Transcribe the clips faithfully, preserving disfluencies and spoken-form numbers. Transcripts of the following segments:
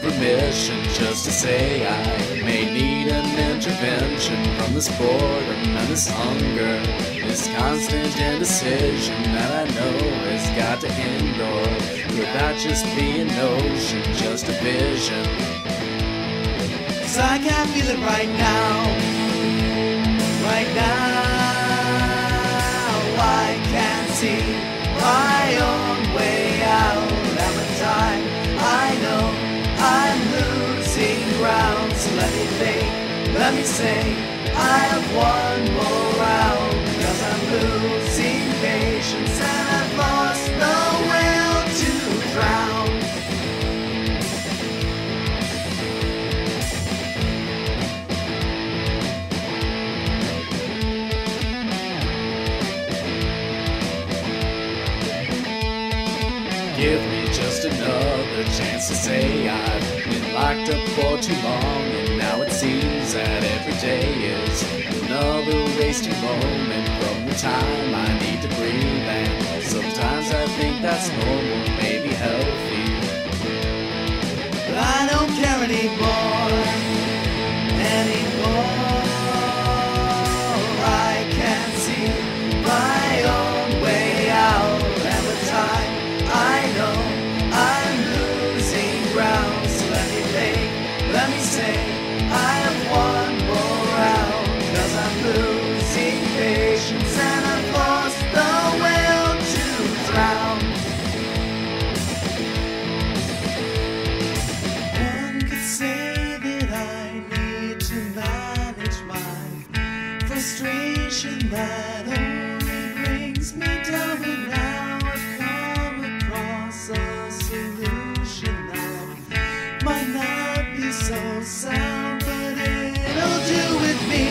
permission just to say I may need an intervention from this boredom and this hunger, this constant indecision that I know has got to end, or could that just be a notion, just a vision? 'Cause I can't feel it right now, right now. I can't see my own way out at the time. I know I'm losing ground, so let me think, let me say I have one more round, 'cause I'm losing patience and I've lost the will to drown. Give me just another chance to say I've been locked up for too long, and now it seems that every day is another wasted moment from the time I need to breathe. And sometimes I think that's normal, maybe healthy, but I don't care anymore, anymore. I can't see my own way out at the time. I know I'm losing ground, so let me think, let me say I have one more round, 'cause I'm losing patience and I've lost the will to drown. One could say that I need to manage my frustration that only brings me down, and now I've come across a solution that might not be so sound, but it'll do with me.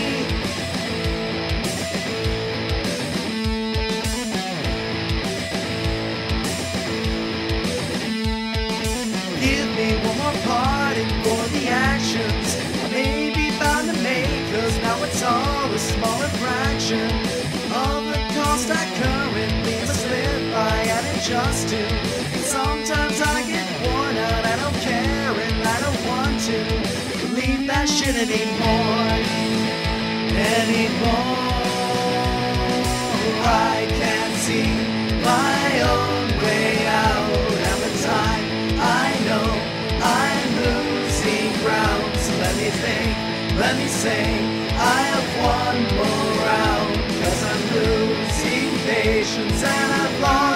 Give me one more pardon for the actions I may be bound to make, 'cause now it's all a smaller fraction of the cost I currently must live by adding just to. And sometimes I get worn out, I don't care and I don't want to believe that shit anymore, anymore. I can't see my own way out at the time. I know I'm losing ground, so let me think, let me say I have one more round, 'cause I'm losing patience and I've lost